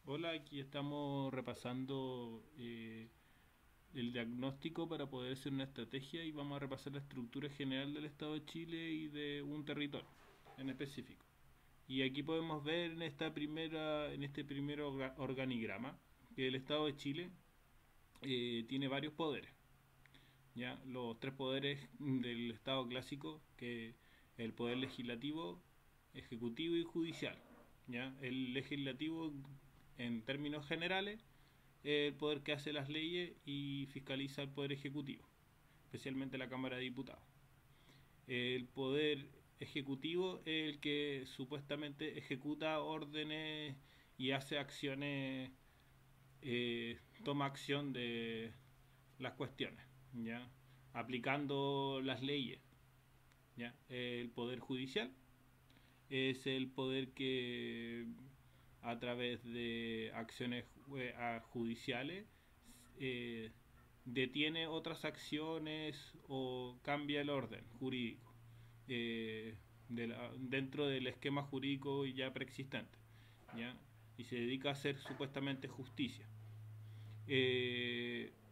Hola, aquí estamos repasando el diagnóstico para poder hacer una estrategia y vamos a repasar la estructura general del Estado de Chile y de un territorio en específico. Y aquí podemos ver en este primer organigrama que el Estado de Chile tiene varios poderes. ¿Ya? Los tres poderes del Estado clásico, que es el poder legislativo, ejecutivo y judicial. ¿Ya? El legislativo, en términos generales, es el poder que hace las leyes y fiscaliza el poder ejecutivo, especialmente la Cámara de Diputados. El poder ejecutivo es el que supuestamente ejecuta órdenes y hace acciones, toma acción de las cuestiones, ¿ya? Aplicando las leyes, ¿ya? El poder judicial es el poder que a través de acciones judiciales eh, detiene otras acciones o cambia el orden jurídico dentro del esquema jurídico ya preexistente, ¿ya? Y se dedica a hacer supuestamente justicia. Eh,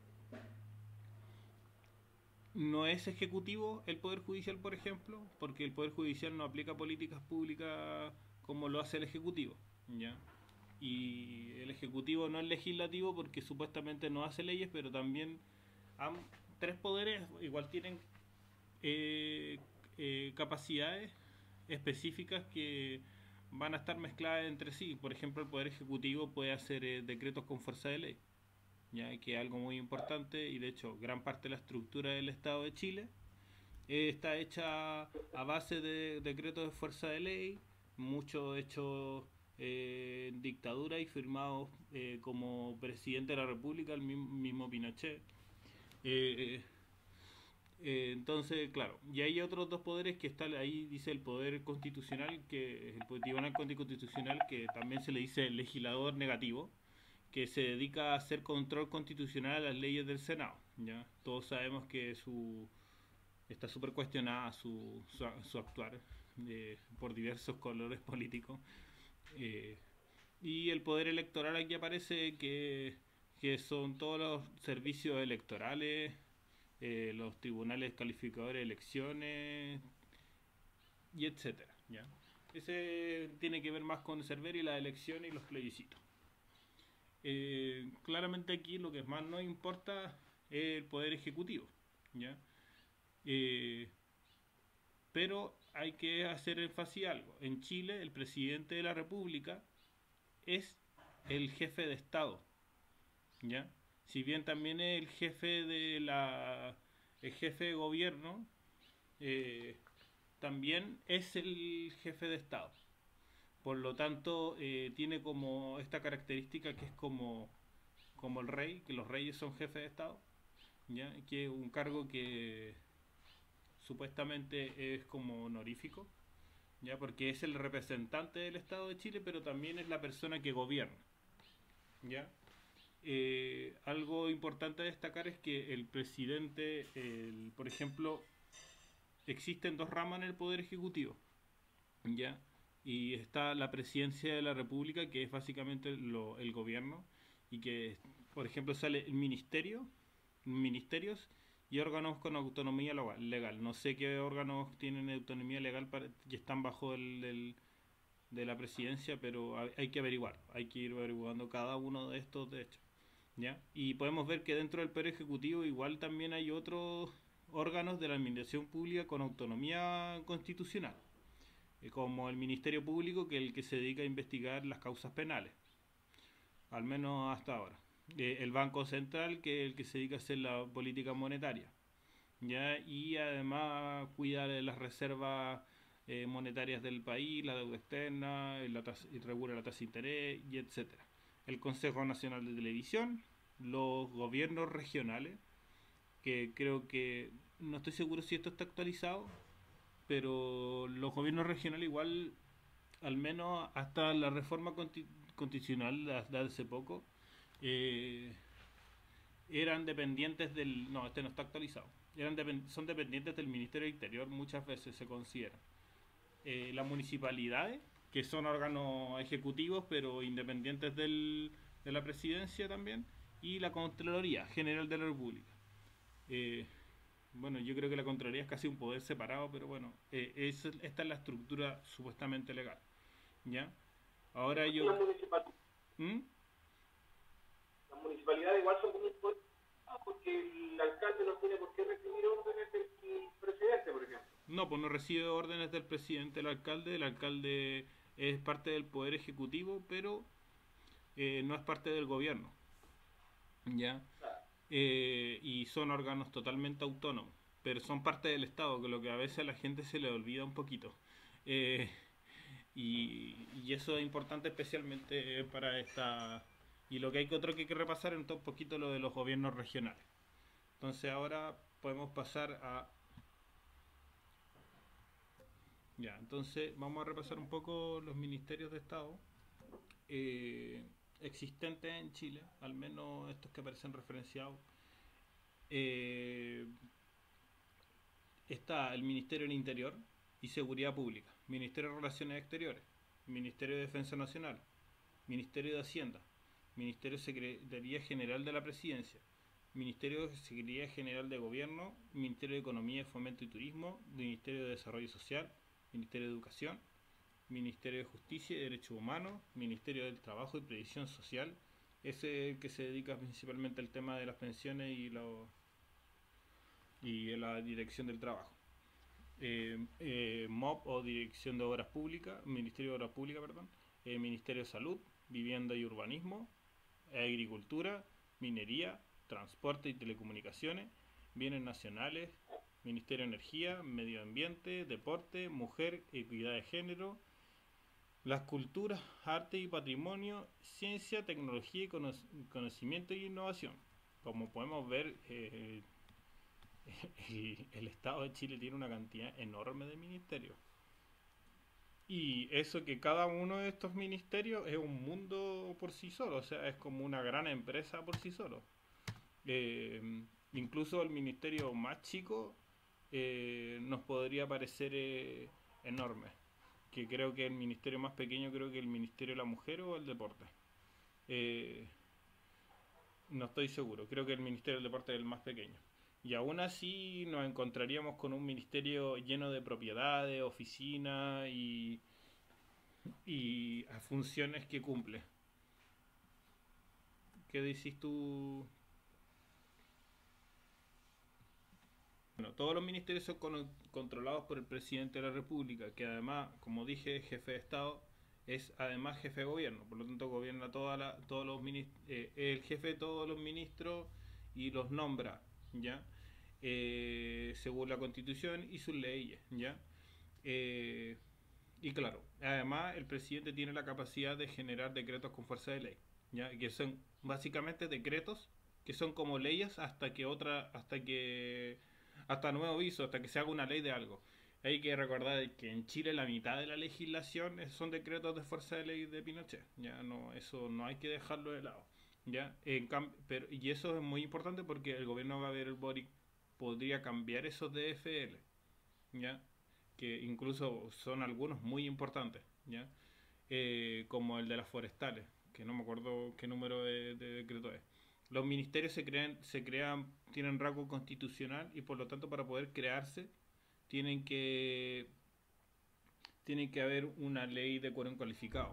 no es ejecutivo el Poder Judicial, por ejemplo, porque el Poder Judicial no aplica políticas públicas como lo hace el Ejecutivo, ¿ya? Y el Ejecutivo no es legislativo porque supuestamente no hace leyes, pero también tres poderes igual tienen eh, capacidades específicas que van a estar mezcladas entre sí. Por ejemplo, el Poder Ejecutivo puede hacer decretos con fuerza de ley, ya que es algo muy importante y de hecho gran parte de la estructura del Estado de Chile está hecha a base de decretos de fuerza de ley, muchos hechos en dictadura y firmados como presidente de la República el mismo Pinochet. Eh, entonces, claro, y hay otros dos poderes que están ahí, dice el poder constitucional, que es el tribunal constitucional, que también se le dice legislador negativo, que se dedica a hacer control constitucional a las leyes del Senado. ¿Ya? Todos sabemos que está súper cuestionada su actuar por diversos colores políticos. Eh, y el poder electoral aquí aparece que son todos los servicios electorales, los tribunales calificadores de elecciones y etcétera. ¿Ya? Ese tiene que ver más con Cerver y las elecciones y los plebiscitos. Claramente aquí lo que más nos importa es el poder ejecutivo, ¿ya? Eh, pero hay que hacer énfasis a algo. En Chile, el presidente de la República es el jefe de Estado, ¿ya? Si bien también es el jefe de gobierno, eh, también es el jefe de Estado. Por lo tanto, tiene como esta característica que es como el rey, que los reyes son jefes de Estado, ¿ya? Que es un cargo que supuestamente es como honorífico, ¿ya? Porque es el representante del Estado de Chile, pero también es la persona que gobierna, ¿ya? Algo importante a destacar es que el presidente, por ejemplo, existen dos ramas en el Poder Ejecutivo, ¿ya? Y está la presidencia de la República, que es básicamente el gobierno, y que, por ejemplo, sale el ministerio, ministerios y órganos con autonomía legal. No sé qué órganos tienen autonomía legal que están bajo de la presidencia, pero hay que averiguar, hay que ir averiguando cada uno de estos de hecho. ¿Ya? Y podemos ver que dentro del Poder Ejecutivo igual también hay otros órganos de la administración pública con autonomía constitucional, como el Ministerio Público, que es el que se dedica a investigar las causas penales, al menos hasta ahora. El Banco Central, que es el que se dedica a hacer la política monetaria, ¿ya? Y además cuida de las reservas monetarias del país, la deuda externa, y regula la tasa de interés, y etcétera. El Consejo Nacional de Televisión, los gobiernos regionales, que creo que no estoy seguro si esto está actualizado, pero los gobiernos regionales igual, al menos hasta la reforma constitucional de hace poco, eh, eran dependientes del... No, este no está actualizado. Son dependientes del Ministerio del Interior, muchas veces se consideran. Las municipalidades que son órganos ejecutivos pero independientes de la presidencia también, y la Contraloría General de la República. Eh, bueno, yo creo que la Contraloría es casi un poder separado, pero bueno, esta es la estructura supuestamente legal. ¿Ya? Ahora Porque yo... ¿Mm? las municipalidades igual son como un poder, porque el alcalde no tiene por qué recibir órdenes del presidente, por ejemplo. No, pues no recibe órdenes del presidente, el alcalde es parte del poder ejecutivo, pero no es parte del gobierno, ¿ya? Claro. Y son órganos totalmente autónomos, pero son parte del Estado, que lo que a veces a la gente se le olvida un poquito. Eh, y eso es importante especialmente para esta... Y lo que hay que otro que hay que repasar es un poquito lo de los gobiernos regionales. Entonces ahora podemos pasar a... Ya, entonces vamos a repasar un poco los ministerios de Estado eh, existentes en Chile, al menos estos que aparecen referenciados. Eh, Está el Ministerio del Interior y Seguridad Pública, Ministerio de Relaciones Exteriores, Ministerio de Defensa Nacional, Ministerio de Hacienda, Ministerio de Secretaría General de la Presidencia, Ministerio de Secretaría General de Gobierno, Ministerio de Economía, Fomento y Turismo, Ministerio de Desarrollo Social, Ministerio de Educación, Ministerio de Justicia y Derechos Humanos, Ministerio del Trabajo y Previsión Social, ese que se dedica principalmente al tema de las pensiones y la dirección del trabajo. MOP o Dirección de Obras Públicas, Ministerio de Obras Públicas, perdón, Ministerio de Salud, Vivienda y Urbanismo, Agricultura, Minería, Transporte y Telecomunicaciones, Bienes Nacionales, Ministerio de Energía, Medio Ambiente, Deporte, Mujer, Equidad de Género, las culturas, arte y patrimonio, ciencia, tecnología y conocimiento y innovación. Como podemos ver, el Estado de Chile tiene una cantidad enorme de ministerios. Y eso que cada uno de estos ministerios es un mundo por sí solo, o sea, es como una gran empresa por sí solo. Incluso el ministerio más chico nos podría parecer enorme. Que creo que el ministerio más pequeño, creo que el Ministerio de la Mujer o el Deporte. Eh, no estoy seguro, creo que el Ministerio del Deporte es el más pequeño. Y aún así nos encontraríamos con un ministerio lleno de propiedades, oficinas y a funciones que cumple. ¿Qué decís tú? Bueno, todos los ministerios son controlados por el presidente de la República, que además, como dije, jefe de Estado, es además jefe de gobierno, por lo tanto gobierna todos los el jefe de todos los ministros y los nombra, ¿ya? Según la Constitución y sus leyes, ¿ya? Eh, y claro, además el presidente tiene la capacidad de generar decretos con fuerza de ley, ¿ya? Que son básicamente decretos que son como leyes hasta nuevo aviso, hasta que se haga una ley de algo. Hay que recordar que en Chile la mitad de la legislación son decretos de fuerza de ley de Pinochet. Ya no, eso no hay que dejarlo de lado. Ya, y eso es muy importante porque el gobierno va a ver el Boric podría cambiar esos DFL, ya, que incluso son algunos muy importantes, ya, como el de las forestales, que no me acuerdo qué número de decreto es. Los ministerios tienen rango constitucional y por lo tanto para poder crearse tienen que tiene que haber una ley de quórum cualificado,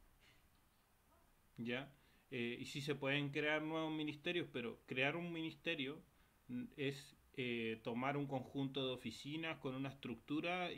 ¿ya? Y sí se pueden crear nuevos ministerios, pero crear un ministerio es tomar un conjunto de oficinas con una estructura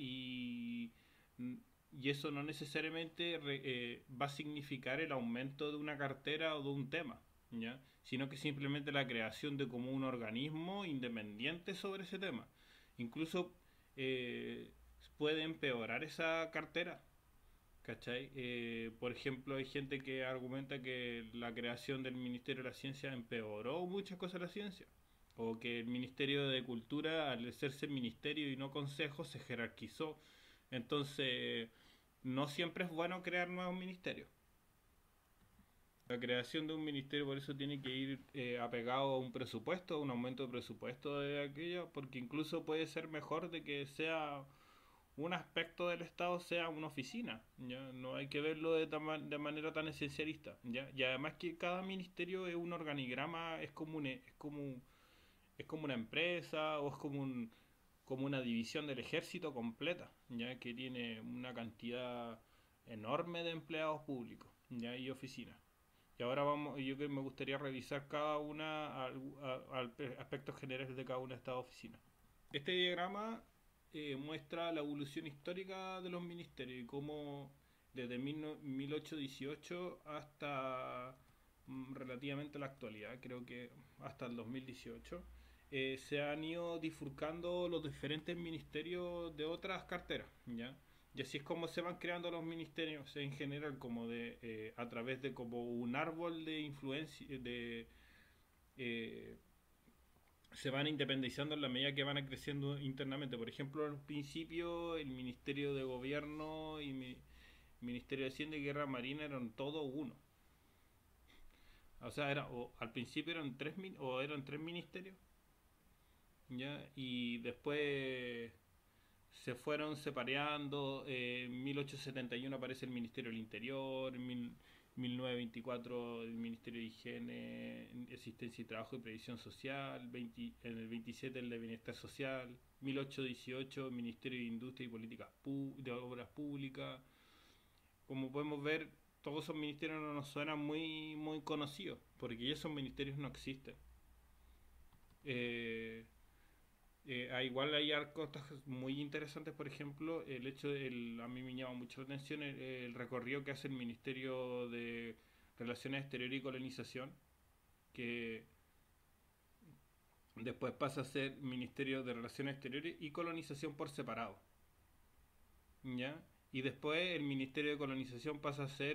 y eso no necesariamente va a significar el aumento de una cartera o de un tema, ¿ya? Sino que simplemente la creación de como un organismo independiente sobre ese tema. Incluso eh, puede empeorar esa cartera, ¿cachai? Por ejemplo, hay gente que argumenta que la creación del Ministerio de la Ciencia empeoró muchas cosas de la ciencia. O que el Ministerio de Cultura, al hacerse ministerio y no consejo, se jerarquizó. Entonces, no siempre es bueno crear nuevos ministerios. La creación de un ministerio por eso tiene que ir apegado a un presupuesto, a un aumento de presupuesto de aquello, porque incluso puede ser mejor de que sea un aspecto del Estado sea una oficina, ¿ya? No hay que verlo de manera tan esencialista, ¿ya? Y además que cada ministerio es un organigrama, es como una empresa o es como una división del ejército completa, ¿ya? Que tiene una cantidad enorme de empleados públicos, ¿ya? Y oficinas. Y ahora yo que me gustaría revisar cada una, aspectos generales de cada una de estas oficinas. Este diagrama muestra la evolución histórica de los ministerios y cómo desde 1818 hasta relativamente la actualidad, creo que hasta el 2018, se han ido bifurcando los diferentes ministerios de otras carteras, ¿ya? Y así es como se van creando los ministerios en general, como a través de como un árbol de influencia, eh, se van independizando en la medida que van creciendo internamente. Por ejemplo, al principio el Ministerio de Gobierno y Ministerio de Hacienda y Guerra Marina eran todo uno. O sea, al principio eran tres ministerios, ¿ya? Y después se fueron separando. En 1871 aparece el Ministerio del Interior, en 1924 el Ministerio de Higiene, Asistencia y Trabajo y Previsión Social, en el 27 el de Bienestar Social, 1818 el Ministerio de Industria y Políticas de Obras Públicas. Como podemos ver, todos esos ministerios no nos suenan muy conocidos, porque esos ministerios no existen. Eh, Igual hay cosas muy interesantes, por ejemplo, el hecho a mí me llama mucho la atención el recorrido que hace el Ministerio de Relaciones Exteriores y Colonización, que después pasa a ser Ministerio de Relaciones Exteriores y Colonización por separado, ¿ya? Y después el Ministerio de Colonización pasa a ser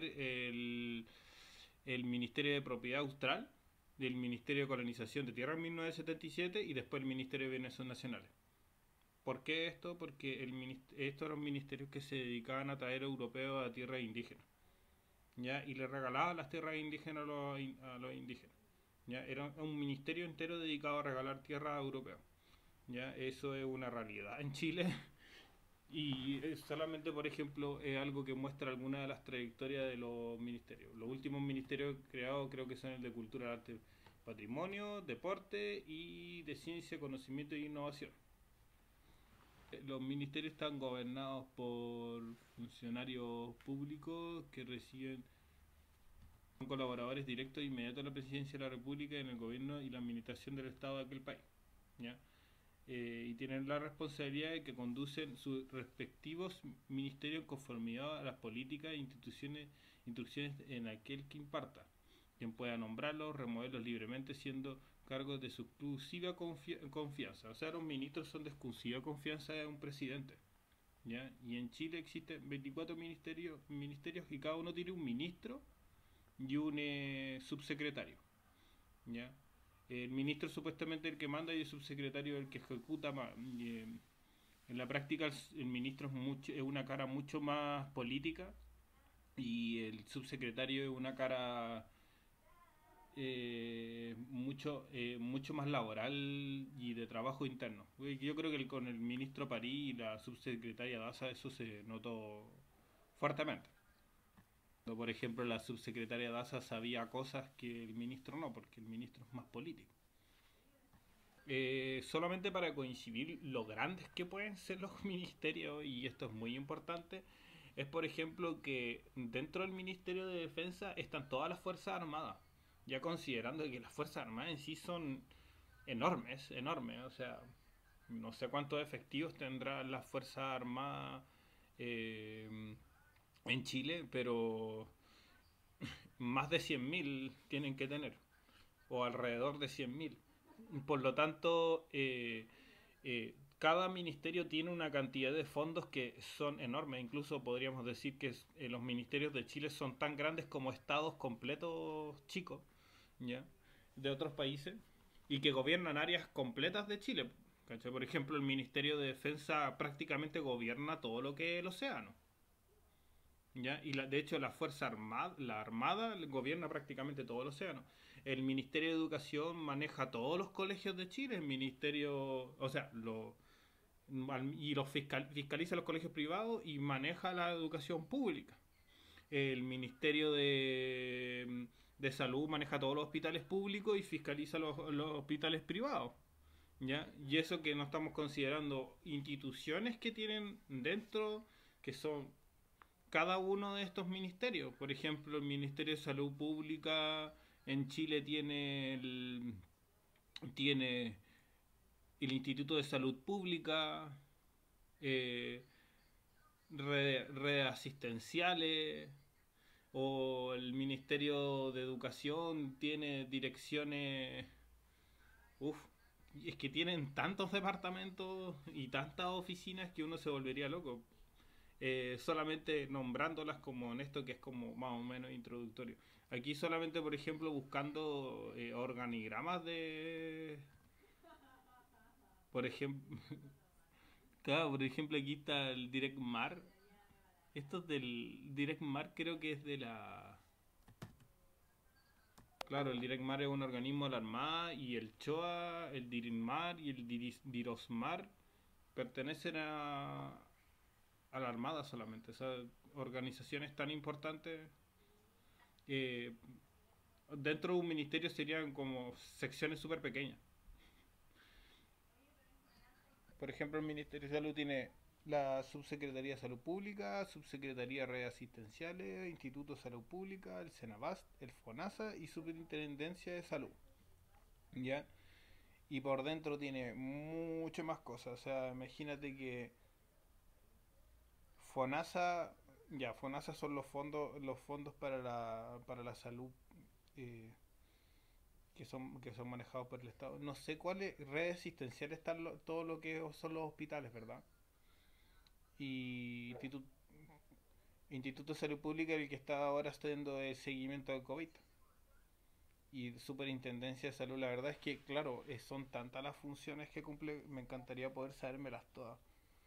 el Ministerio de Propiedad Austral, del Ministerio de Colonización de Tierra en 1977 y después el Ministerio de Bienes Nacionales. ¿Por qué esto? Porque estos eran ministerios que se dedicaban a traer europeos a tierras indígenas, ¿ya? Y le regalaban las tierras indígenas a los indígenas, ¿ya? Era un ministerio entero dedicado a regalar tierras a europeos, ¿ya? Eso es una realidad en Chile. Y solamente, por ejemplo, es algo que muestra alguna de las trayectorias de los ministerios. Los últimos ministerios creados creo que son el de Cultura, Arte, Patrimonio, Deporte y de Ciencia, Conocimiento e Innovación. Los ministerios están gobernados por funcionarios públicos que reciben son colaboradores directos e inmediatos de la Presidencia de la República en el gobierno y la administración del Estado de aquel país, ¿ya? Y tienen la responsabilidad de que conducen sus respectivos ministerios en conformidad a las políticas e instrucciones en aquel que imparta, quien pueda nombrarlos, removerlos libremente, siendo cargos de su exclusiva confianza. O sea, los ministros son de exclusiva confianza de un presidente, ¿ya? Y en Chile existen 24 ministerios y cada uno tiene un ministro y un subsecretario, ¿ya? El ministro supuestamente es el que manda y el subsecretario es el que ejecuta. En la práctica el ministro es una cara mucho más política y el subsecretario es una cara mucho más laboral y de trabajo interno. Yo creo que con el ministro París y la subsecretaria Daza eso se notó fuertemente. Por ejemplo, la subsecretaria Daza sabía cosas que el ministro no, porque el ministro es más político. Solamente para coincidir lo grandes que pueden ser los ministerios, y esto es muy importante, es por ejemplo que dentro del Ministerio de Defensa están todas las Fuerzas Armadas, ya considerando que las Fuerzas Armadas en sí son enormes, o sea, no sé cuántos efectivos tendrán las Fuerzas Armadas eh, en Chile, pero más de 100.000 tienen que tener, o alrededor de 100.000. Por lo tanto, cada ministerio tiene una cantidad de fondos que son enormes. Incluso podríamos decir que los ministerios de Chile son tan grandes como estados completos chicos, ¿ya? De otros países y que gobiernan áreas completas de Chile. ¿Cachai? Por ejemplo, el Ministerio de Defensa prácticamente gobierna todo lo que es el océano, ¿ya? Y de hecho la Armada gobierna prácticamente todo el océano. El Ministerio de Educación maneja todos los colegios de Chile. El Ministerio, o sea, y los fiscaliza los colegios privados y maneja la educación pública. El Ministerio de Salud maneja todos los hospitales públicos y fiscaliza los hospitales privados. ¿Ya? Y eso que no estamos considerando instituciones que tienen dentro, que son cada uno de estos ministerios. Por ejemplo, el Ministerio de Salud Pública en Chile tiene el Instituto de Salud Pública, eh, redes asistenciales, o el Ministerio de Educación tiene direcciones. Uf, es que tienen tantos departamentos y tantas oficinas que uno se volvería loco. Solamente nombrándolas como en esto que es como más o menos introductorio. Aquí solamente, por ejemplo, buscando organigramas de... Por ejemplo, claro, por ejemplo aquí está el DirectMar. Esto es del DirectMar, creo que es de la... Claro, el DirectMar es un organismo de la Armada y el CHOA, el DIRINMAR y el DIROSMAR pertenecen a la Armada solamente. O sea, organizaciones tan importantes eh, dentro de un ministerio serían como secciones súper pequeñas. Por ejemplo, el Ministerio de Salud tiene la Subsecretaría de Salud Pública, Subsecretaría de Redes Asistenciales, Instituto de Salud Pública, el Senabast, el FONASA y Superintendencia de Salud. ¿Ya? Y por dentro tiene mucho más cosas. O sea, imagínate que FONASA, ya, FONASA son los fondos para la salud eh, que son manejados por el Estado. No sé cuáles redes asistenciales están todo lo que son los hospitales, ¿verdad? Y Instituto de Salud Pública el que está ahora haciendo el seguimiento del COVID. Y Superintendencia de Salud, la verdad es que, claro, son tantas las funciones que cumple, me encantaría poder sabérmelas todas.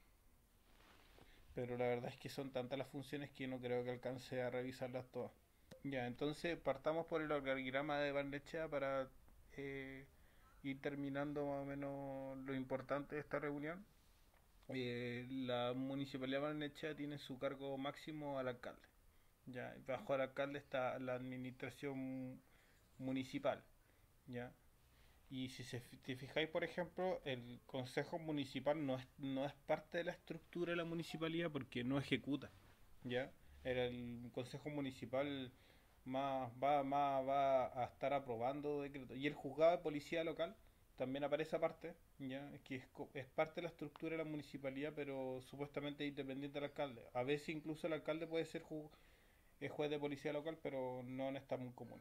Pero la verdad es que son tantas las funciones que no creo que alcance a revisarlas todas. Ya, entonces partamos por el organigrama de Barnechea para eh, ir terminando más o menos lo importante de esta reunión. La municipalidad de Barnechea tiene su cargo máximo al alcalde. Ya, bajo el alcalde está la administración municipal. Ya. Y si te fijáis, por ejemplo, el consejo municipal no es parte de la estructura de la municipalidad porque no ejecuta. ¿Ya? El consejo municipal va a estar aprobando decretos. Y el juzgado de policía local también aparece aparte, ¿ya? Que es parte de la estructura de la municipalidad, pero supuestamente independiente del alcalde. A veces incluso el alcalde puede ser juez de policía local, pero no en esta muy comuna.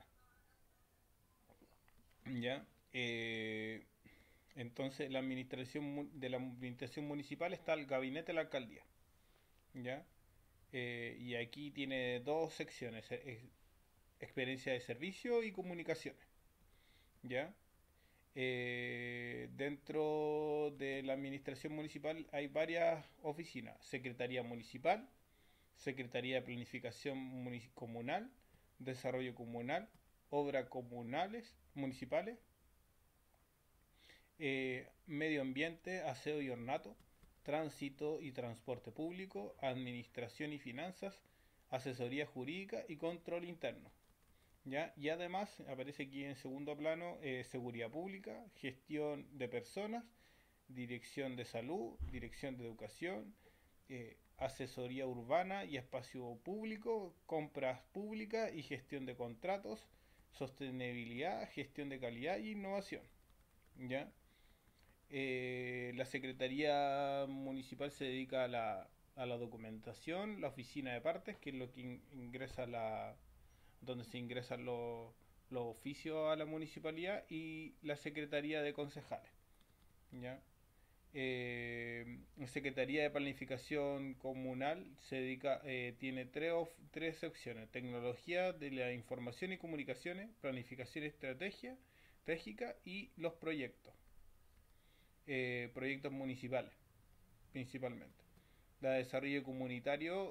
¿Ya? Eh, entonces, de la administración municipal está el gabinete de la alcaldía. ¿Ya? Y aquí tiene dos secciones: experiencia de servicio y comunicaciones. ¿Ya? Dentro de la administración municipal hay varias oficinas: Secretaría Municipal, Secretaría de Planificación Comunal, Desarrollo Comunal, Obras Comunales, Municipales, Medio Ambiente, Aseo y Ornato, Tránsito y Transporte Público, Administración y Finanzas, Asesoría Jurídica y Control Interno. ¿Ya? Y además aparece aquí en segundo plano Seguridad Pública, Gestión de Personas, Dirección de Salud, Dirección de Educación, Asesoría Urbana y Espacio Público, Compras Públicas y Gestión de Contratos, Sostenibilidad, Gestión de Calidad y Innovación. ¿Ya? La Secretaría Municipal se dedica a la documentación, la oficina de partes, que es lo que ingresa donde se ingresan los oficios a la municipalidad, y la Secretaría de Concejales. ¿Ya? La Secretaría de Planificación Comunal tiene tres secciones: tecnología de la información y comunicaciones, planificación estratégica y los proyectos. Proyectos municipales, principalmente. La de desarrollo comunitario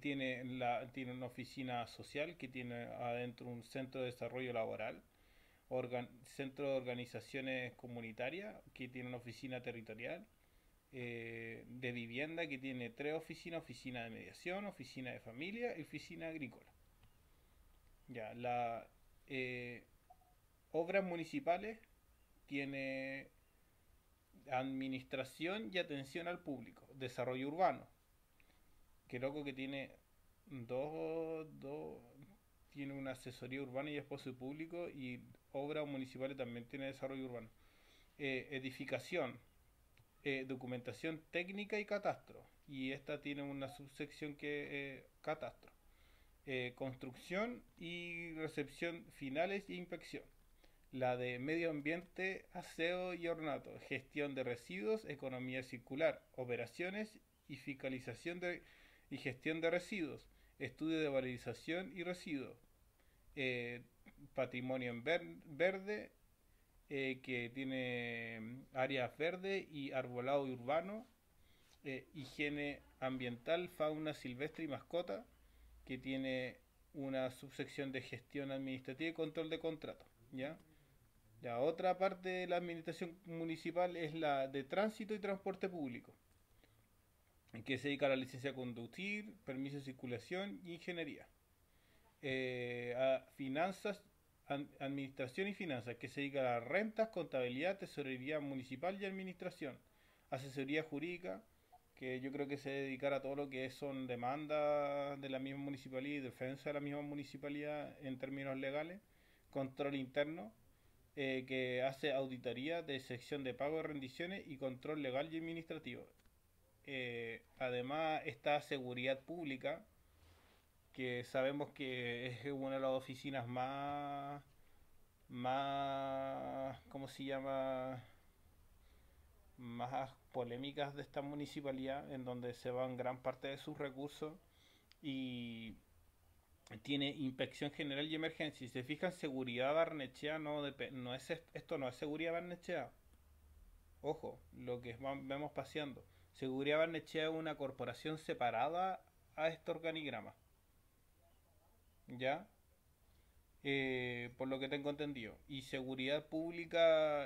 tiene una oficina social que tiene adentro un centro de desarrollo laboral, centro de organizaciones comunitarias, que tiene una oficina territorial, de vivienda, que tiene tres oficinas: oficina de mediación, oficina de familia y oficina agrícola. Ya, la obras municipales tiene administración y atención al público, desarrollo urbano, que loco que tiene dos, tiene una asesoría urbana y espacio público, y obras municipales también tiene desarrollo urbano. Edificación, documentación técnica y catastro, y esta tiene una subsección que catastro. Construcción y recepción finales y inspección. La de medio ambiente, aseo y ornato, gestión de residuos, economía circular, operaciones y fiscalización y gestión de residuos, estudio de valorización y residuos, eh, patrimonio en verde, que tiene áreas verdes y arbolado y urbano, higiene ambiental, fauna silvestre y mascota, que tiene una subsección de gestión administrativa y control de contratos, ¿ya? La otra parte de la administración municipal es la de tránsito y transporte público, que se dedica a la licencia de conducir, permiso de circulación y ingeniería. A finanzas, administración y finanzas, que se dedica a las rentas, contabilidad, tesorería municipal y administración. Asesoría jurídica, que yo creo que se dedicará a todo lo que son demandas de la misma municipalidad y defensa de la misma municipalidad en términos legales. Control interno, que hace auditoría de sección de pago de rendiciones y control legal y administrativo. Además está seguridad pública, que sabemos que es una de las oficinas ¿cómo se llama? Más polémicas de esta municipalidad, en donde se van gran parte de sus recursos, y tiene inspección general y emergencia. Si se fijan, seguridad Barnechea no es esto, no es seguridad Barnechea. Ojo, lo que vemos paseando. Seguridad Barnechea es una corporación separada a este organigrama, ¿ya? Por lo que tengo entendido. Y seguridad pública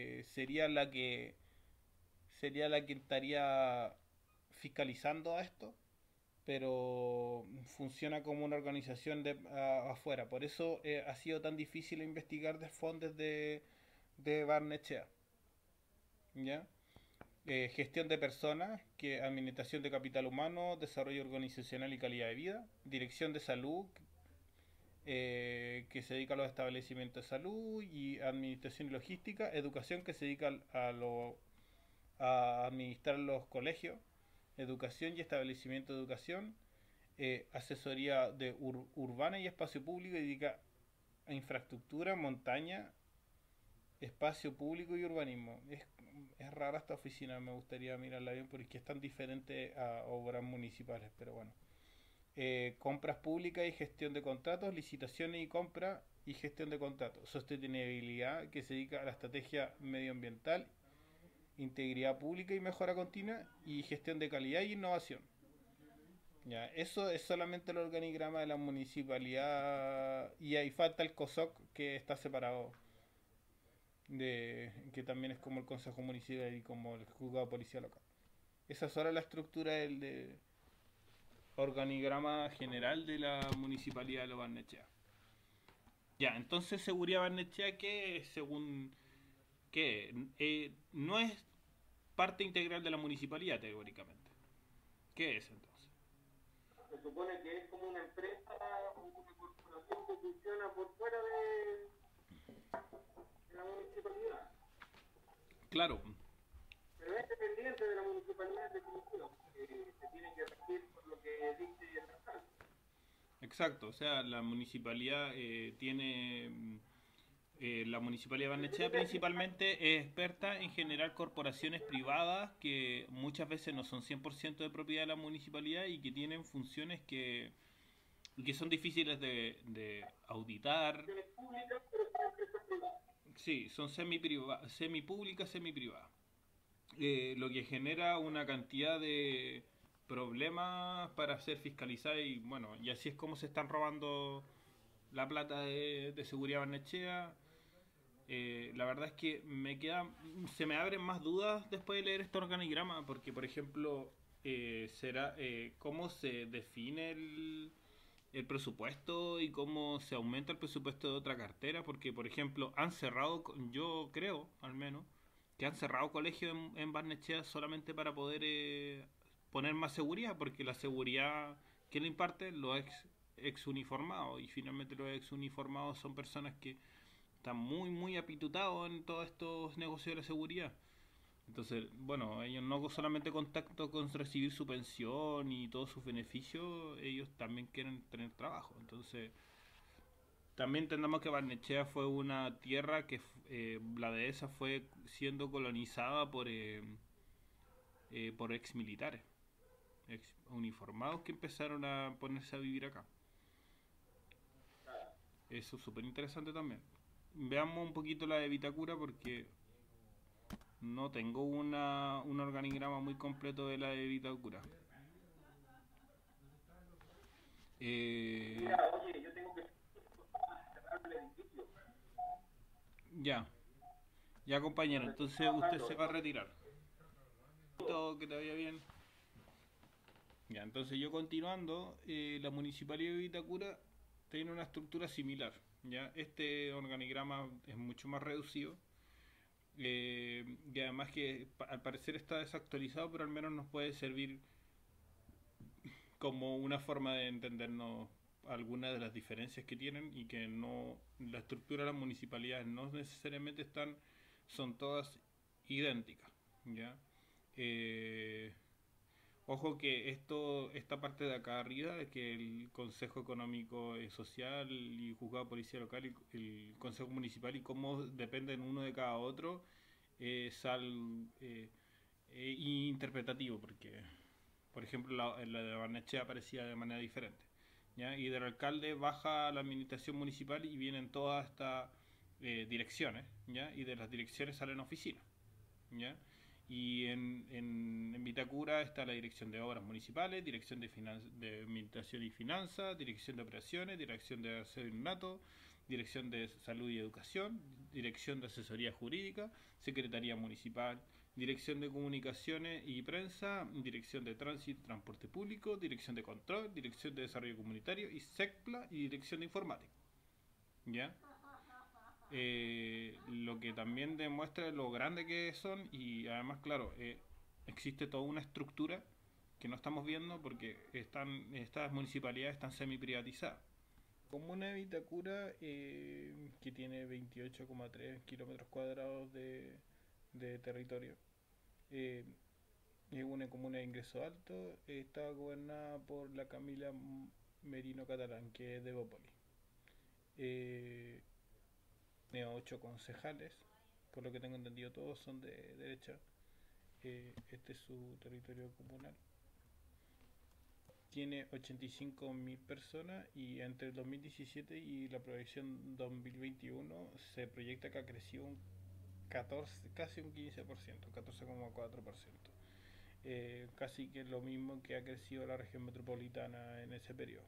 sería la que estaría fiscalizando a esto, pero funciona como una organización afuera. Por eso ha sido tan difícil investigar de fondos de Barnechea, ¿ya? Gestión de personas, que administración de capital humano, desarrollo organizacional y calidad de vida, dirección de salud, que se dedica a los establecimientos de salud, y administración y logística, educación, que se dedica a administrar los colegios, educación y establecimiento de educación, asesoría de urbana y espacio público, y dedica a infraestructura, montaña, espacio público y urbanismo. Es rara esta oficina, me gustaría mirarla bien porque es tan diferente a obras municipales, pero bueno. Compras públicas y gestión de contratos, licitaciones y compra y gestión de contratos, sostenibilidad, que se dedica a la estrategia medioambiental, integridad pública y mejora continua, y gestión de calidad y innovación. Ya, eso es solamente el organigrama de la municipalidad, y ahí falta el COSOC, que está separado, que también es como el Consejo Municipal y como el Juzgado de Policía Local. Esa es ahora la estructura del organigrama general de la Municipalidad de Lo Barnechea. Ya, entonces seguridad Barnechea, que según no es parte integral de la municipalidad teóricamente. ¿Qué es entonces? Se supone que es como una empresa o una corporación que funciona por fuera de la municipalidad. Claro. Pero es dependiente de la municipalidad de definitiva, porque se tiene que regir por lo que dice el alcalde. Exacto, o sea, la municipalidad tiene... la Municipalidad de Barnechea principalmente es experta en generar corporaciones privadas que muchas veces no son 100% de propiedad de la municipalidad, y que tienen funciones que son difíciles de auditar. Públicas, pero son empresas privadas. Sí, son semipúblicas, semiprivadas. Lo que genera una cantidad de problemas para ser fiscalizadas, y bueno, y así es como se están robando la plata de seguridad Barnechea. La verdad es que se me abren más dudas después de leer este organigrama, porque por ejemplo, cómo se define el presupuesto y cómo se aumenta el presupuesto de otra cartera, porque por ejemplo yo creo al menos, que han cerrado colegios en Barnechea solamente para poder poner más seguridad, porque la seguridad que le imparte los ex uniformados, y finalmente los ex uniformados son personas que están muy apitutados en todos estos negocios de la seguridad. Entonces, bueno, ellos no solamente contacto con recibir su pensión y todos sus beneficios, ellos también quieren tener trabajo. Entonces, también entendamos que Barnechea fue una tierra que la dehesa fue siendo colonizada por ex militares, ex uniformados que empezaron a ponerse a vivir acá. Eso es súper interesante también. Veamos un poquito la de Vitacura porque no tengo un organigrama muy completo de la de Vitacura. Mira, oye, yo tengo que cerrar el edificio. Ya, ya compañero, entonces usted se va a retirar. Todo que te vaya bien. Ya, entonces yo continuando, la municipalidad de Vitacura tiene una estructura similar. Ya, este organigrama es mucho más reducido. Y además que al parecer está desactualizado, pero al menos nos puede servir como una forma de entendernos algunas de las diferencias que tienen y que no la estructura de las municipalidades no necesariamente son todas idénticas, ¿ya? Eh, Ojo que esta parte de acá arriba, que el Consejo Económico Social y Juzgado de Policía Local y el Consejo Municipal y cómo dependen uno de cada otro, es interpretativo, porque por ejemplo la de Barnechea aparecía de manera diferente. ¿Ya? Y del alcalde baja a la administración municipal y vienen todas estas direcciones, ¿ya? Y de las direcciones salen oficinas, ¿ya? Y en Vitacura está la Dirección de Obras Municipales, Dirección de Administración y Finanzas, Dirección de Operaciones, Dirección de Aseo y Nato, Dirección de Salud y Educación, Dirección de Asesoría Jurídica, Secretaría Municipal, Dirección de Comunicaciones y Prensa, Dirección de Tránsito y Transporte Público, Dirección de Control, Dirección de Desarrollo Comunitario y SECPLA y Dirección de Informática. ¿Ya? Lo que también demuestra lo grande que son y además, claro, existe toda una estructura que no estamos viendo porque estas municipalidades están semi privatizadas. Comuna de Vitacura, que tiene 28,3 kilómetros cuadrados de territorio. Eh, es una comuna de ingreso alto, está gobernada por la Camila Merino Catalán, que es de Bópoli. Eh, Tiene 8 concejales, por lo que tengo entendido todos son de derecha. Este es su territorio comunal. Tiene 85.000 personas y entre el 2017 y la proyección 2021 se proyecta que ha crecido casi un 15%, 14,4%. Casi que es lo mismo que ha crecido la región metropolitana en ese periodo.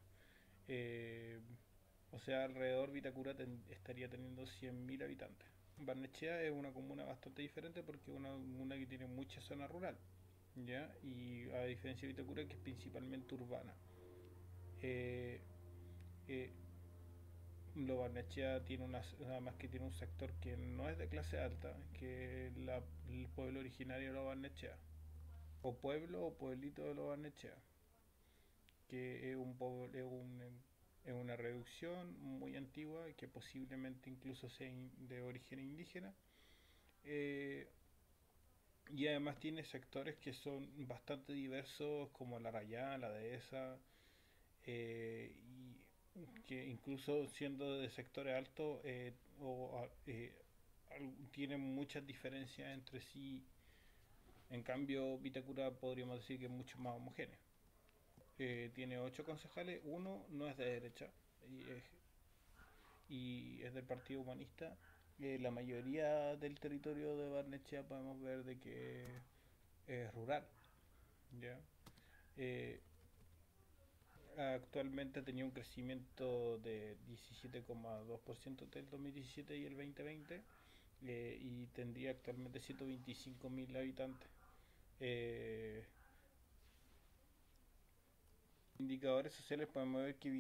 O sea, alrededor Vitacura estaría teniendo 100.000 habitantes. Barnechea es una comuna bastante diferente porque es una comuna que tiene mucha zona rural, ¿ya? Y a diferencia de Vitacura, que es principalmente urbana. Eh, eh, lo Barnechea tiene nada más que tiene un sector que no es de clase alta, que es el pueblo originario de lo Barnechea, o pueblo o pueblito de lo Barnechea, que es una reducción muy antigua que posiblemente incluso sea de origen indígena. Eh, y además tiene sectores que son bastante diversos como la Rayá, la Dehesa, y que incluso siendo de sectores altos tienen muchas diferencias entre sí. En cambio Vitacura podríamos decir que es mucho más homogéneo. Tiene 8 concejales, uno no es de derecha y es del Partido Humanista. La mayoría del territorio de Barnechea podemos ver de que es rural, ¿ya? Eh, actualmente tenía un crecimiento de 17,2% entre el 2017 y el 2020, y tendría actualmente 125.000 habitantes. Eh, Indicadores sociales podemos ver que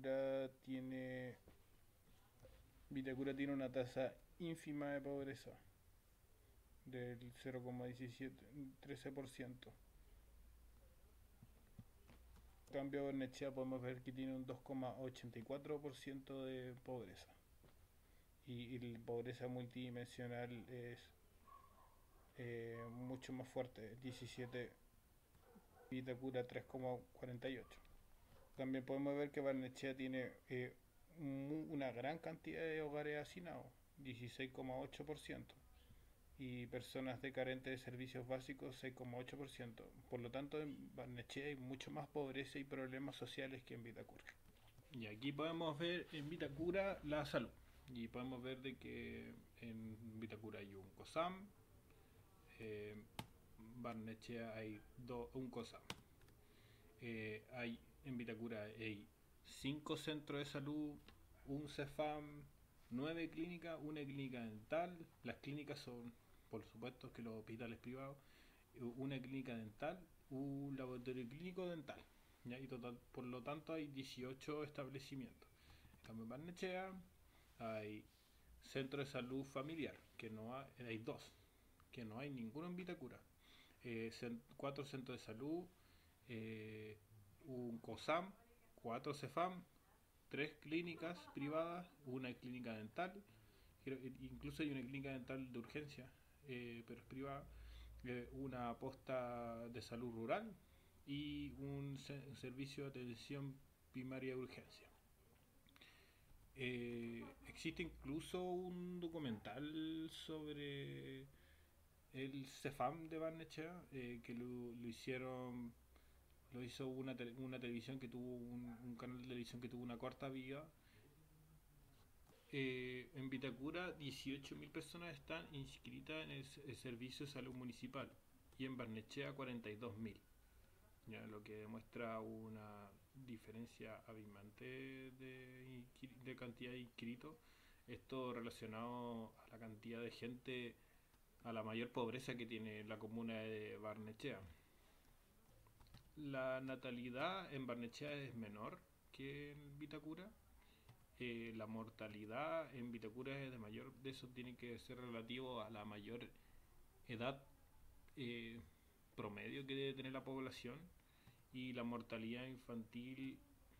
Vitacura tiene una tasa ínfima de pobreza del 0,13%. En cambio, Barnechea podemos ver que tiene un 2,84% de pobreza. Y la pobreza multidimensional es mucho más fuerte, 17, Vitacura 3,48. También podemos ver que Barnechea tiene una gran cantidad de hogares hacinados, 16,8%, y personas de carentes de servicios básicos, 6,8%. Por lo tanto, en Barnechea hay mucho más pobreza y problemas sociales que en Vitacura. Y aquí podemos ver en Vitacura la salud. Y podemos ver de que en Vitacura hay un COSAM, en Barnechea hay un COSAM. En Vitacura hay 5 centros de salud, un CEFAM, 9 clínicas, una clínica dental. Las clínicas son, por supuesto, que los hospitales privados. Una clínica dental, un laboratorio clínico dental. ¿Ya? Y total, por lo tanto hay 18 establecimientos. En cambio, en Barnechea hay centro de salud familiar, que no hay 2, que no hay ninguno en Vitacura. 4 centros de salud, un COSAM, 4 CEFAM, 3 clínicas privadas, una clínica dental, incluso hay una clínica dental de urgencia, pero es privada, una posta de salud rural y un servicio de atención primaria de urgencia. Existe incluso un documental sobre el CEFAM de Barnechea, que lo hizo una televisión que tuvo un canal de televisión que tuvo una corta vida. En Vitacura 18.000 personas están inscritas en el servicio de salud municipal y en Barnechea 42.000, ya, lo que demuestra una diferencia abismante de cantidad de inscritos. Esto relacionado a la cantidad de gente, a la mayor pobreza que tiene la comuna de Barnechea. La natalidad en Barnechea es menor que en Vitacura. La mortalidad en Vitacura es de mayor, de eso tiene que ser relativo a la mayor edad promedio que debe tener la población, y la mortalidad infantil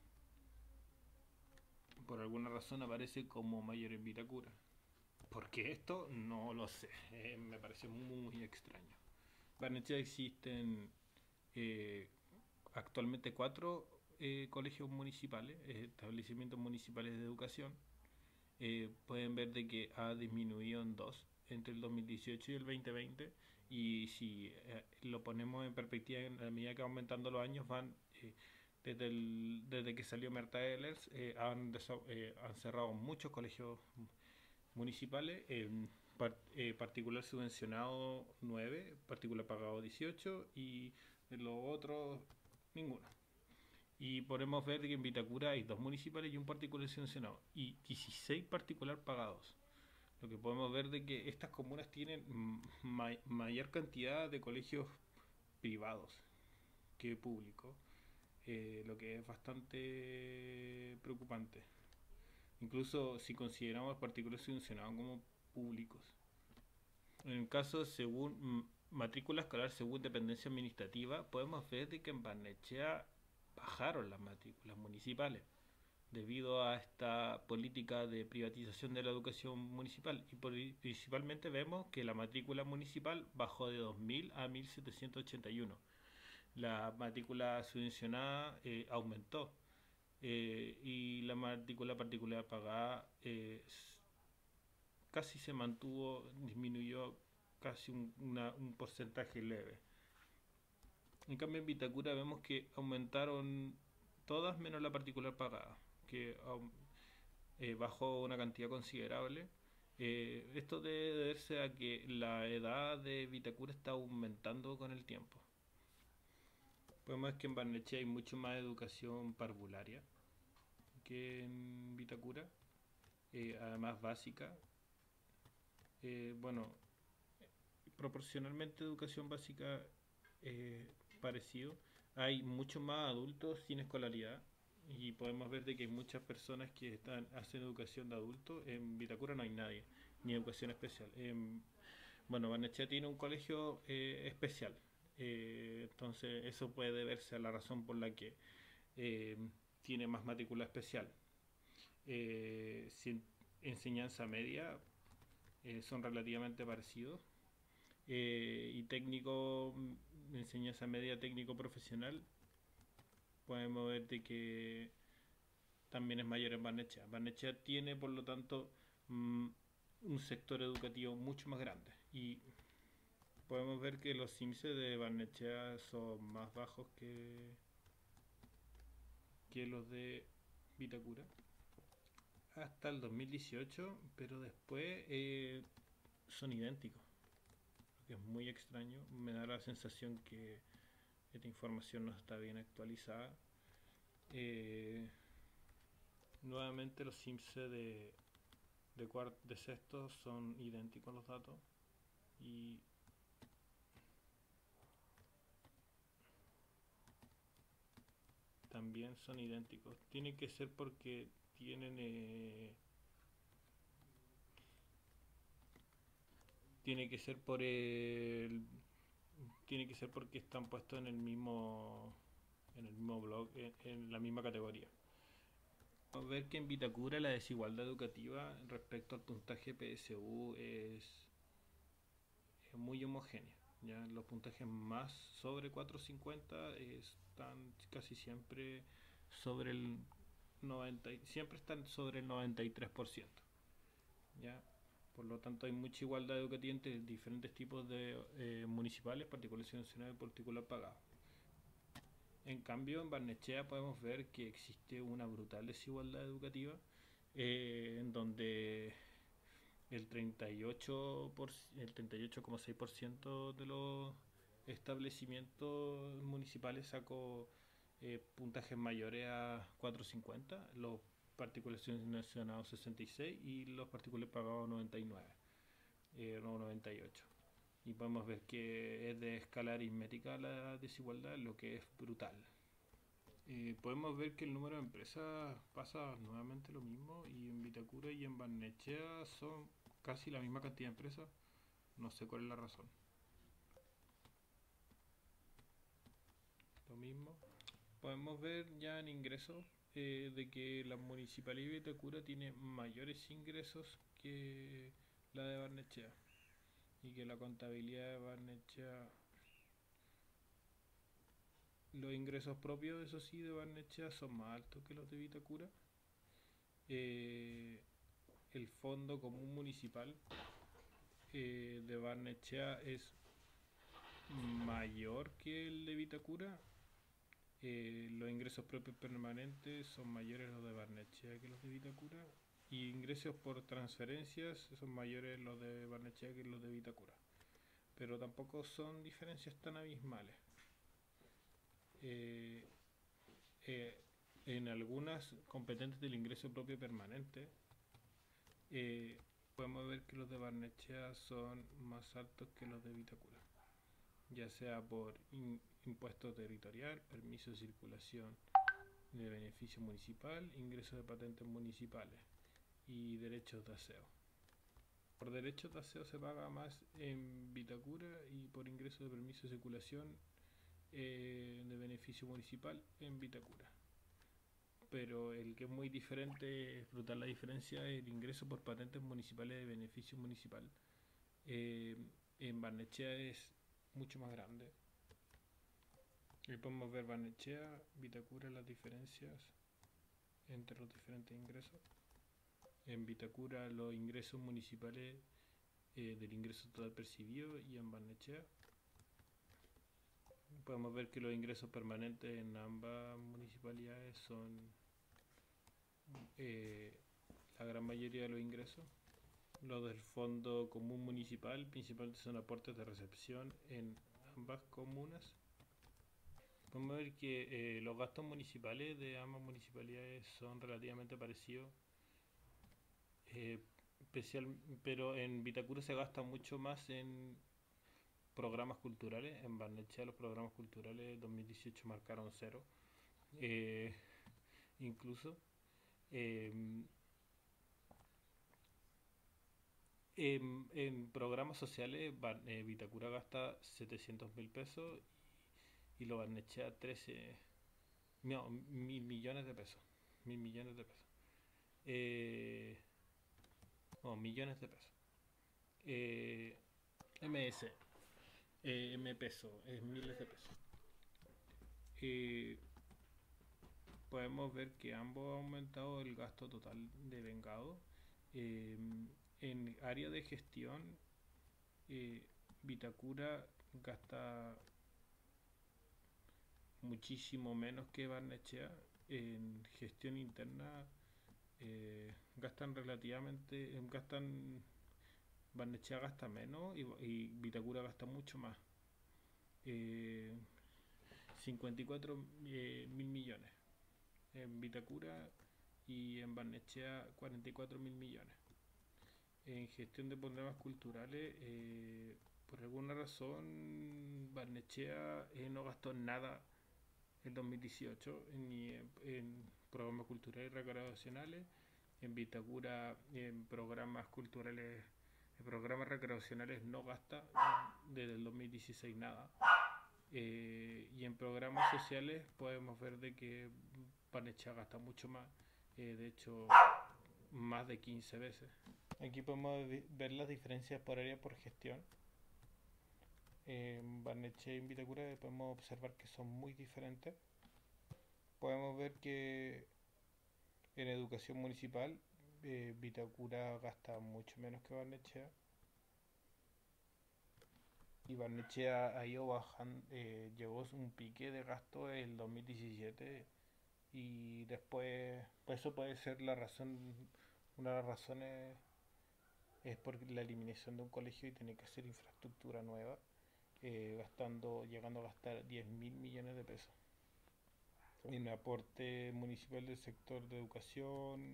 por alguna razón aparece como mayor en Vitacura. ¿Por qué esto? No lo sé, me parece muy extraño. En Barnechea existen actualmente 4 colegios municipales, establecimientos municipales de educación. Pueden ver de que ha disminuido en 2 entre el 2018 y el 2020, y si lo ponemos en perspectiva, en la medida que van aumentando los años, desde que salió Merta Ehlers, han cerrado muchos colegios municipales, particular subvencionado 9, particular pagado 18, y de los otros ninguno. Y podemos ver que en Vitacura hay 2 municipales y un particular subvencionado y 16 particular pagados. Lo que podemos ver de que estas comunas tienen mayor cantidad de colegios privados que públicos, lo que es bastante preocupante. Incluso si consideramos particulares subvencionados como públicos. En el caso según matrícula escolar según dependencia administrativa, podemos ver de que en Barnechea bajaron las matrículas municipales debido a esta política de privatización de la educación municipal, y principalmente vemos que la matrícula municipal bajó de 2.000 a 1.781. La matrícula subvencionada aumentó, y la matrícula particular pagada casi se mantuvo, disminuyó casi un porcentaje leve. En cambio en Vitacura vemos que aumentaron todas menos la particular pagada, que bajó una cantidad considerable. Esto debe deberse a que la edad de Vitacura está aumentando con el tiempo. Podemos ver que en Barnechea hay mucho más educación parvularia que en Vitacura, además básica. Bueno, proporcionalmente educación básica eh, parecido. Hay muchos más adultos sin escolaridad y podemos ver de que hay muchas personas que hacen educación de adultos. En Vitacura no hay nadie, ni educación especial. Bueno, Barnechea tiene un colegio especial, entonces eso puede deberse a la razón por la que eh, tiene más matrícula especial. Si enseñanza media son relativamente parecidos, y técnico, enseñanza media técnico profesional, podemos ver de que también es mayor en Barnechea. Barnechea tiene, por lo tanto, un sector educativo mucho más grande y podemos ver que los índices de Barnechea son más bajos que los de Vitacura hasta el 2018, pero después son idénticos, lo que es muy extraño. Me da la sensación que esta información no está bien actualizada. Nuevamente los índices de sexto son idénticos los datos y también son idénticos. Tiene que ser porque tienen tiene que ser por el tiene que ser porque están puestos en el mismo blog, en la misma categoría. Podemos ver que en Vitacura la desigualdad educativa respecto al puntaje PSU es muy homogénea. ¿Ya? Los puntajes más sobre 450 están casi siempre sobre el 90, siempre están sobre el 93%. ¿Ya? Por lo tanto, hay mucha igualdad educativa entre diferentes tipos de municipales, particular subvencionado y particular pagado. En cambio, en Barnechea podemos ver que existe una brutal desigualdad educativa, en donde el 38,6% de los establecimientos municipales sacó puntajes mayores a 450, los particulares subvencionados 66 y los particulares pagados 99 o 98. Y podemos ver que es de escala aritmética la desigualdad, lo que es brutal. Podemos ver que el número de empresas pasa nuevamente lo mismo, y en Vitacura y en Barnechea son casi la misma cantidad de empresas. No sé cuál es la razón. Lo mismo. Podemos ver ya en ingresos de que la municipalidad de Vitacura tiene mayores ingresos que la de Barnechea, y que la contabilidad de Barnechea, los ingresos propios, eso sí, de Barnechea son más altos que los de Vitacura. Eh, el fondo común municipal de Barnechea es mayor que el de Vitacura. Los ingresos propios permanentes son mayores los de Barnechea que los de Vitacura. Y ingresos por transferencias son mayores los de Barnechea que los de Vitacura. Pero tampoco son diferencias tan abismales. Eh, eh, en algunas competentes del ingreso propio permanente, podemos ver que los de Barnechea son más altos que los de Vitacura, ya sea por impuesto territorial, permiso de circulación de beneficio municipal, ingresos de patentes municipales y derechos de aseo. Por derechos de aseo se paga más en Vitacura, y por ingresos de permiso de circulación de beneficio municipal en Vitacura. Pero el que es muy diferente, es brutal la diferencia, el ingreso por patentes municipales de beneficio municipal. En Barnechea es mucho más grande. Y podemos ver Barnechea, Vitacura, las diferencias entre los diferentes ingresos. En Vitacura los ingresos municipales del ingreso total percibido, y en Barnechea podemos ver que los ingresos permanentes en ambas municipalidades son la gran mayoría de los ingresos. Los del fondo común municipal principalmente son aportes de recepción en ambas comunas. Podemos ver que los gastos municipales de ambas municipalidades son relativamente parecidos, eh, especial, pero en Vitacura se gasta mucho más en programas culturales. En Barnechea los programas culturales 2018 marcaron cero, eh, incluso. Eh, en programas sociales, Vitacura gasta 700.000 pesos y lo Barnechea 13, no, 1.000 millones de pesos. 1.000 millones de pesos. Eh, no, millones de pesos. Eh, MS, M peso, es miles de pesos. Eh, Podemos ver que ambos han aumentado el gasto total de vengado. Eh, en área de gestión, eh, Vitacura gasta muchísimo menos que Barnechea. En gestión interna gastan relativamente, Barnechea gasta menos y Vitacura gasta mucho más. Eh, 54.000 millones en Vitacura y en Barnechea 44.000 millones. En gestión de programas culturales, por alguna razón, Barnechea no gastó nada en 2018 ni en programas culturales y recreacionales. En Vitacura, en programas recreacionales no gasta desde el 2016 nada. Y en programas sociales podemos ver de que Barnechea gasta mucho más, de hecho más de 15 veces. Aquí podemos ver las diferencias por área por gestión. En Barnechea y en Vitacura podemos observar que son muy diferentes. Podemos ver que en educación municipal Vitacura gasta mucho menos que Barnechea. Y Barnechea ha ido bajando, llegó un pique de gasto en el 2017 y después, pues eso puede ser la razón, una de las razones es por la eliminación de un colegio y tener que hacer infraestructura nueva, llegando a gastar 10.000 millones de pesos. En aporte municipal del sector de educación,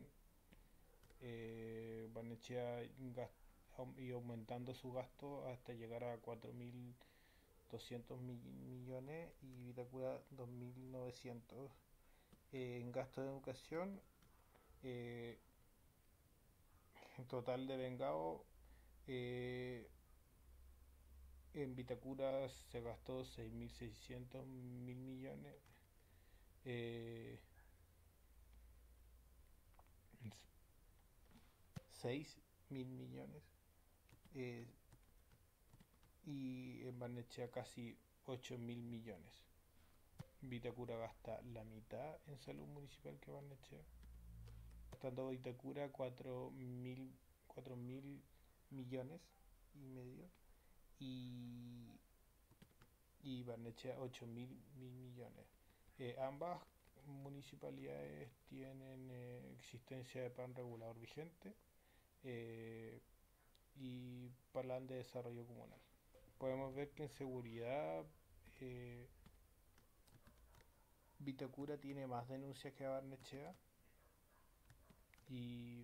Barnechea y aumentando su gasto hasta llegar a 4.200 millones y Vitacura 2.900. En gasto de educación, eh, en total de vengado, eh, en Vitacura se gastó 6.600.000 millones. Eh, 6.000 millones. eh, y en Barnechea casi 8.000 millones. Vitacura gasta la mitad en salud municipal que Barnechea, gastando Vitacura 4.000 millones y Barnechea 8.000 millones. Ambas municipalidades tienen existencia de plan regulador vigente y plan de desarrollo comunal. Podemos ver que en seguridad Vitacura tiene más denuncias que Barnechea y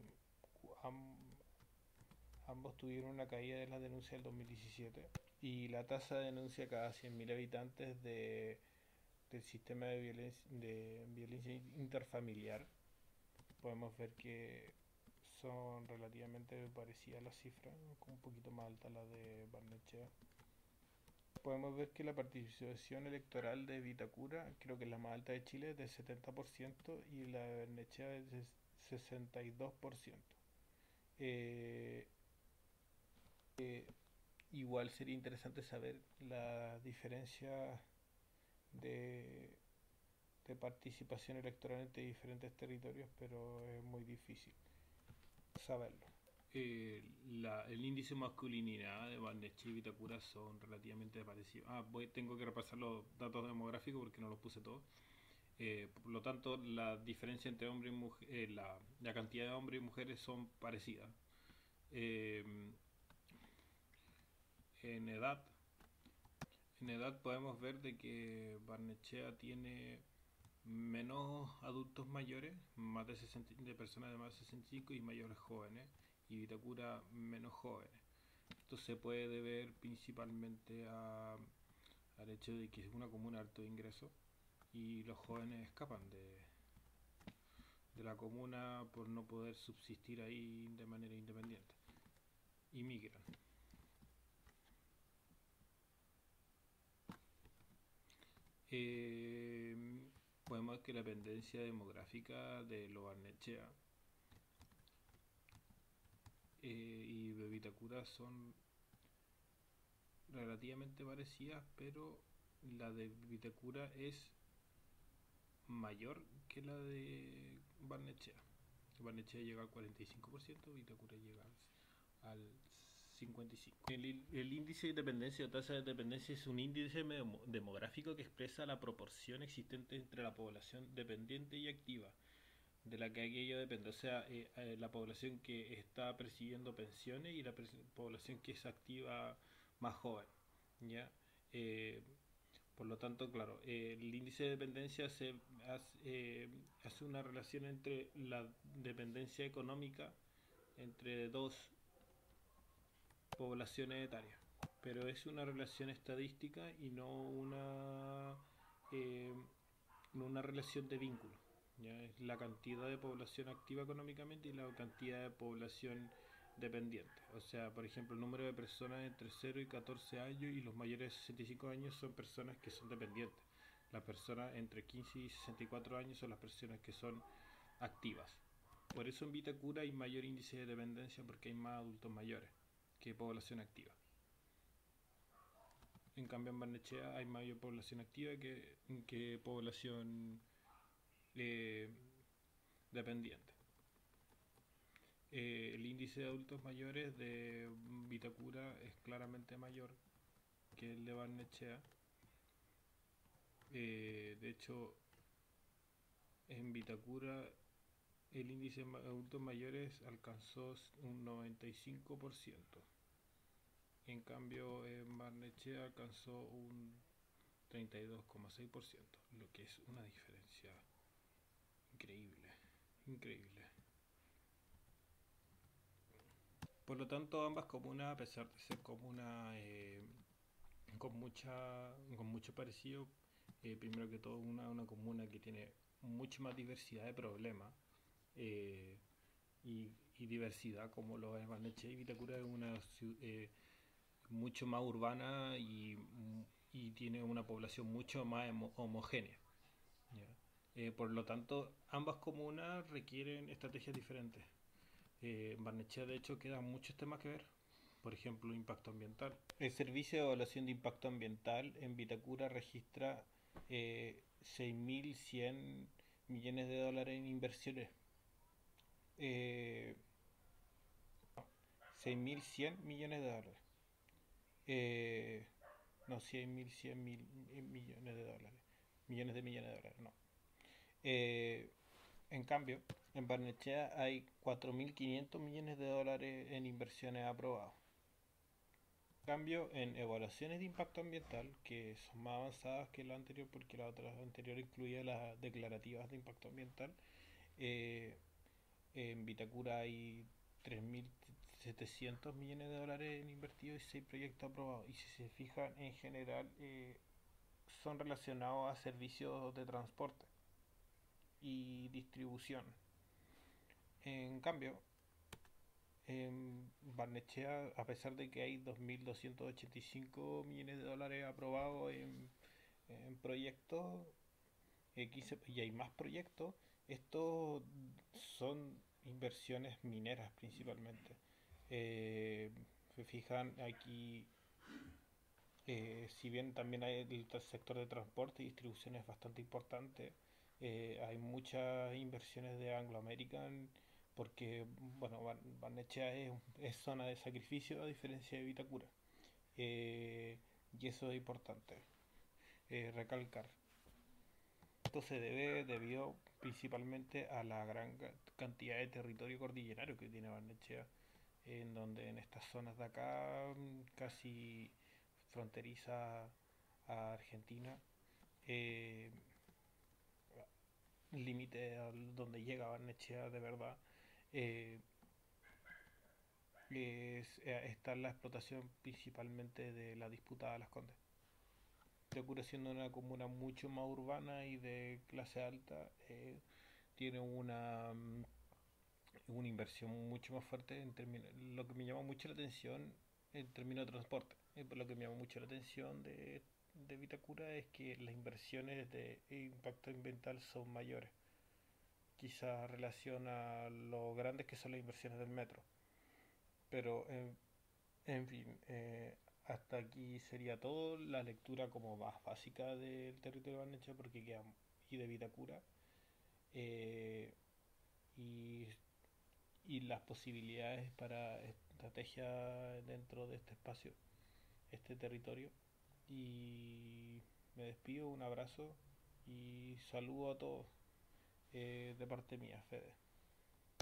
ambos tuvieron una caída de las denuncias del 2017 y la tasa de denuncia cada 100.000 habitantes del sistema de violencia interfamiliar. Podemos ver que son relativamente parecidas las cifras, un poquito más alta la de Barnechea. Podemos ver que la participación electoral de Vitacura, creo que es la más alta de Chile, es del 70% y la de Barnechea es del 62%. Eh, Igual sería interesante saber la diferencia de, de participación electoral entre diferentes territorios, pero es muy difícil saberlo. El índice de masculinidad de Barnechea y Vitacura son relativamente parecidos. Tengo que repasar los datos demográficos porque no los puse todos. Por lo tanto, la diferencia entre hombres y mujeres, la cantidad de hombres y mujeres son parecidas. En edad, En edad podemos ver de que Barnechea tiene menos adultos mayores, más de 60, de personas de más de 65 y mayores jóvenes, y Vitacura menos jóvenes. Esto se puede deber principalmente al hecho de que es una comuna de alto ingreso y los jóvenes escapan de la comuna por no poder subsistir ahí de manera independiente y migran. Podemos ver que la dependencia demográfica de Lo Barnechea y de Vitacura son relativamente parecidas, pero la de Vitacura es mayor que la de Barnechea. Barnechea llega al 45%, Vitacura llega al 55%. El índice de dependencia o tasa de dependencia es un índice demográfico que expresa la proporción existente entre la población dependiente y activa de la que aquello depende, o sea, la población que está percibiendo pensiones y la población que es activa más joven, ¿ya? Por lo tanto, claro, el índice de dependencia hace una relación entre la dependencia económica entre dos poblaciones etarias, pero es una relación estadística y eh, no una relación de vínculo. ¿Ya? Es la cantidad de población activa económicamente y la cantidad de población dependiente. O sea, por ejemplo, el número de personas entre 0 y 14 años y los mayores de 65 años son personas que son dependientes. Las personas entre 15 y 64 años son las personas que son activas. Por eso en Vitacura hay mayor índice de dependencia porque hay más adultos mayores que población activa. En cambio en Barnechea hay mayor población activa que población eh, dependiente. El índice de adultos mayores de Vitacura es claramente mayor que el de Barnechea. De hecho, en Vitacura el índice de adultos mayores alcanzó un 95%. En cambio, en Barnechea alcanzó un 32,6%, lo que es una diferencia increíble, increíble. Por lo tanto, ambas comunas, a pesar de ser comunas con mucho parecido, primero que todo una comuna que tiene mucha más diversidad de problemas eh, y diversidad como lo es Barnechea y Vitacura es una mucho más urbana y tiene una población mucho más homogénea. ¿Ya? Por lo tanto, ambas comunas requieren estrategias diferentes. Barnechea, de hecho, quedan muchos temas que ver. Por ejemplo, impacto ambiental. El Servicio de Evaluación de Impacto Ambiental en Vitacura registra 6.100 millones de dólares en inversiones. Eh, 6.100 millones de dólares. No, 100.100 millones de dólares. Millones de dólares, no. En cambio, en Barnechea hay 4.500 millones de dólares en inversiones aprobadas. En cambio, en evaluaciones de impacto ambiental, que son más avanzadas que la anterior, porque la otra anterior incluía las declarativas de impacto ambiental, eh, en Vitacura hay 3.700 millones de dólares en invertidos y 6 proyectos aprobados. Y si se fijan, en general son relacionados a servicios de transporte y distribución. En cambio, en Barnechea, a pesar de que hay 2.285 millones de dólares aprobados en proyectos, y hay más proyectos, estos son inversiones mineras principalmente. Se fijan aquí, si bien también hay el sector de transporte y distribución es bastante importante, hay muchas inversiones de Anglo American porque, bueno, Barnechea es zona de sacrificio a diferencia de Vitacura. Y eso es importante recalcar. Esto se debe debido principalmente a la gran cantidad de territorio cordillerario que tiene Barnechea, en donde en estas zonas de acá casi fronteriza a Argentina, eh, límite donde llega Barnechea de verdad, eh, está la explotación principalmente de la disputa de Las Condes. Procura siendo una comuna mucho más urbana y de clase alta, tiene una inversión mucho más fuerte en términos, lo que me llama mucho la atención en términos de transporte. Por lo que me llama mucho la atención de Vitacura es que las inversiones de impacto ambiental son mayores, quizás en relación a lo grandes que son las inversiones del metro. Pero en fin, hasta aquí sería todo la lectura como más básica del territorio de Barnechea porque queda y de Vitacura, eh, y, y las posibilidades para estrategia dentro de este espacio, este territorio. Y me despido, un abrazo y saludo a todos, de parte mía, Fede.